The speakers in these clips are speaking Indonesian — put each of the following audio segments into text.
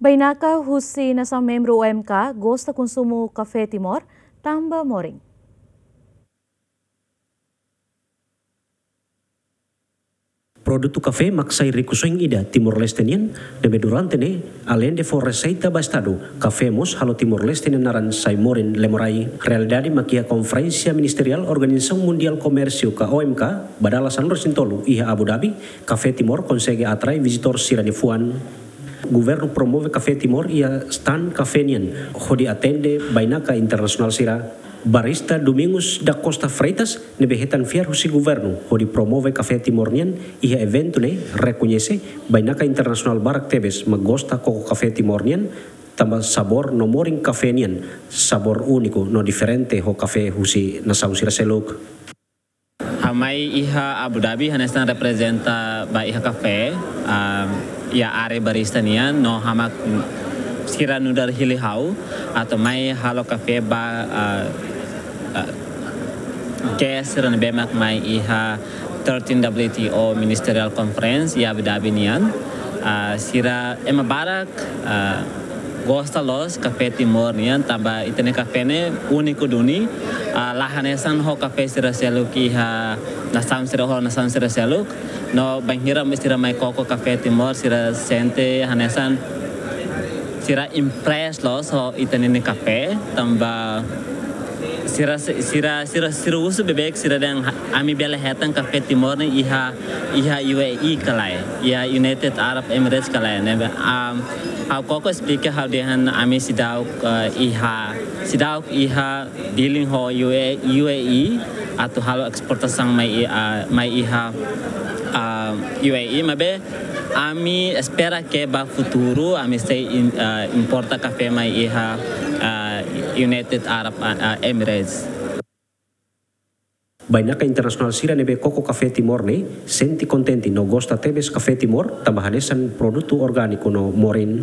Bainaka husi nasa membro OMK gosta konsumo Café Timor tamba moring. Produto café maksai rikuseng ida Timor Leste nian debe durante ne além de forreceita bastado café mos halo Timor Leste naran saimorin lemorai realidade makia conferência ministerial Organização Mundial Comércio ka OMK badalasan resintolu iha Abu Dhabi Café Timor consegue atrai visitor siranifuan. Governo promove Café Timor ia stand café nian hodi atende Bainaka internasional sira. Barista Domingos da Costa Freitas nebe hetan fiar husi governo hodi promove Café Timor nian iha evento ne reconhece Bainaka internasional barak tebes magosta koko Café Timor nian tambah sabor no moring café nian sabor único no diferente ho café husi nasau sira seluk. Hamai iha Abu Dhabi hanestan representa ba iha café ya are barista nian no hamak sira nudar hilihau atau mai halo café ba guest sira bemak mai iha 13 WTO Ministerial Conference ya Abu Dhabi nian sira ema barak gosta los Café Timor nian taba itene café ne único duni lahanesan ho café sira seluk iha nasam sira seluk no banghira mistira mai koko Café Timor sira sente hanesan sira impress los ho itene ne café tamba sira usu bebek sira dan ami bela hetan Café Timor ne iha UAE kalai iha United Arab Emirates kalai ne how koko speaker how dehan ami sidauk iha dealing ho UAE atau halo eksportasang mai iha UAE mabe ami espera que ba futuro ami stay importa café mai iha United Arab Emirates. Bainaka internasional sira nebe koko Café Timor ne senti contenti no gosta tebes Café Timor tambahanesan produto organico no morin.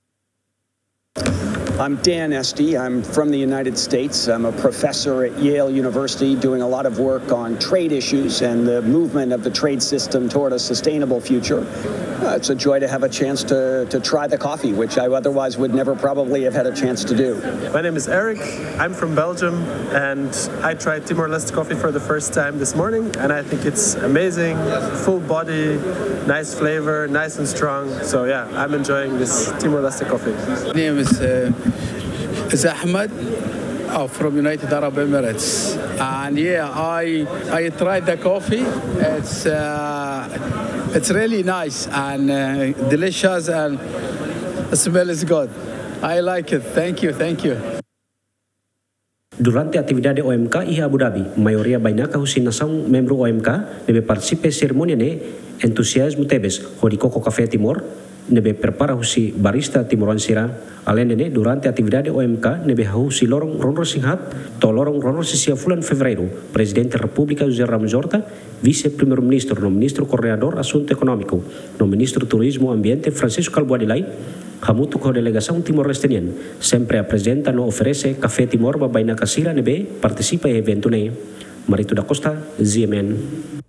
I'm Dan Esty. I'm from the United States. I'm a professor at Yale University doing a lot of work on trade issues and the movement of the trade system toward a sustainable future. It's a joy to have a chance to try the coffee, which I otherwise would never probably have had a chance to do. My name is Eric. I'm from Belgium, and I tried Timor-Leste coffee for the first time this morning, and I think it's amazing, full body, nice flavor, nice and strong. So yeah, I'm enjoying this Timor-Leste coffee. My name is Ahmed from United Arab Emirates, and yeah, I tried the coffee. It's really nice and delicious, and the smell is good. I like it. Thank you. Durante atividade OMK iha Abu Dhabi, maioria Bainaka husi nação membro OMK nebe participe cerimônia ne entusiasmo tebes hodi koko Café Timor nebe prepara husi barista Timoran sira. Além de durante atividade OMK nebe husi lorong ronro singhat to lorong ronro sisia fulan fevereiro Presidente da República José Ramos Horta, Vice Primeiro Ministro no Ministro Coordenador Assunto Econômico no Ministro Turismo Ambiente Francisco Calbuadilai hamutu ko delegação Timor-Lestenian sempre apresenta no oferece Café Timor ba Bainaka sira nebe participa e evento ne. Marito da Costa, ZMN.